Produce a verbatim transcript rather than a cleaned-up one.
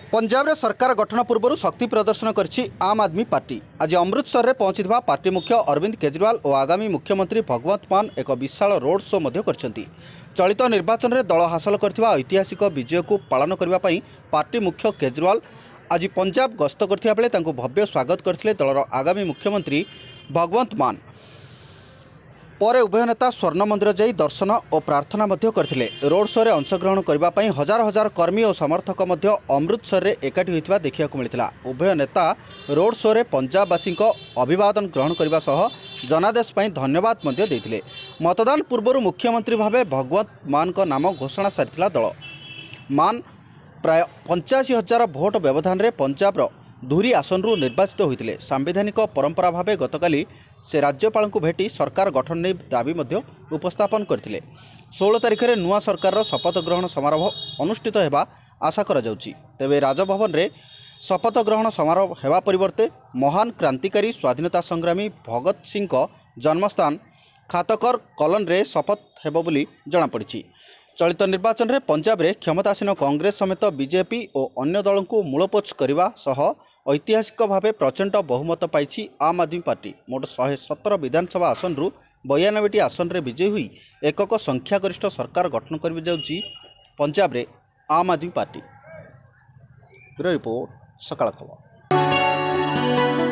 पंजाब रे सरकार गठन पूर्व शक्ति प्रदर्शन करिछि आम आदमी पार्टी। आज अमृतसर रे पहुंचीथिबा पार्टी मुख्य अरविंद केजरीवाल और आगामी मुख्यमंत्री भगवंत मान एक विशाल रोड शो मध्य करछंती। चलित निर्वाचन रे दल हासिल करथिबा ऐतिहासिक विजय को पालन करबा पई पार्टी मुख्य केजरीवाल आज पंजाब गस्त करथिबा बेले तांको भव्य स्वागत करथिले दलर आगामी मुख्यमंत्री भगवंत मान। परे उभय नेता स्वर्ण मंदिर जाई दर्शन और प्रार्थना मध्य करथिले। रोड शो रे अंशग्रहण करबा पई हजार हजार कर्मी और समर्थक मध्य अमृतसर रे एकाठी होइतिबा देखियाकु मिलिथिला। उभय नेता रोड शो रे पंजाबवासी अभिवादन ग्रहण करबा सह जनादेश पई धन्यवाद मध्य देथिले। मतदान पूर्व मुख्यमंत्री भावे भगवंत मान को नाम घोषणा सारिथिला दल। मान प्राय पंचाशी हजार भोट व्यवधान रे पंजाब रो धुरी आसनरू निर्वाचित होते। सांविधानिक परंपरा भावे गतकाली से राज्यपाल को भेटी सरकार गठन नहीं दाबी मध्य उपस्थापन करथिले। सोलह तारिख में नुआ सरकार शपथ ग्रहण समारोह अनुष्ठित होगा आशा करा जाउची। तेबे राजभवन रे शपथ ग्रहण समारोह हेबा परिवर्ते महान क्रांतिकारी स्वाधीनता संग्रामी भगत सिंह को जन्मस्थान खातकर कलन रे शपथ हेबो बोली जणा पड़िछि। चलित निर्वाचन में पंजाब रे क्षमतासीन कांग्रेस समेत बीजेपी और अन्य दलों को मूलपोछ करने सह ऐतिहासिक भावे प्रचंड बहुमत पाई आम आदमी पार्टी। मोट शहे सतर विधानसभा आसन रु बयानबे आसन रे विजयी हुई एकक संख्यागरिष्ठ सरकार गठन कर जाउची पंजाब रे आम आदमी पार्टी। ब्यूरो रिपोर्ट, सकाळ खबर।